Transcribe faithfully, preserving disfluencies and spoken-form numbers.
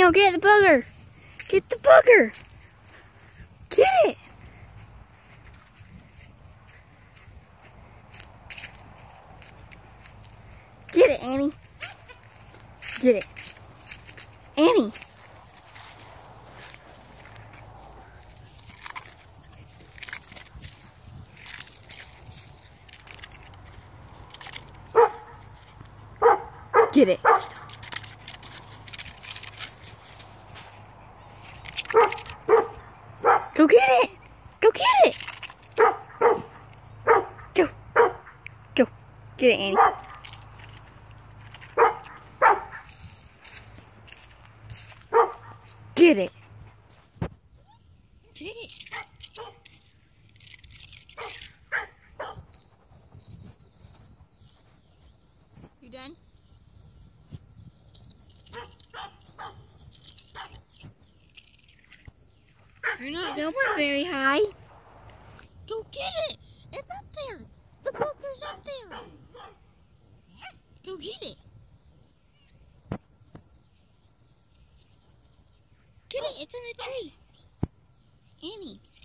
Daniel, get the booger. Get the booger. Get it. Get it, Annie. Get it. Annie. Get it. Go get it. Go get it. Go. Go. Get it, Annie. Get it. Get it. You done? You're not going very high. Go get it. It's up there. The booger's up there. Go get it. Get it. It's in the tree. Annie.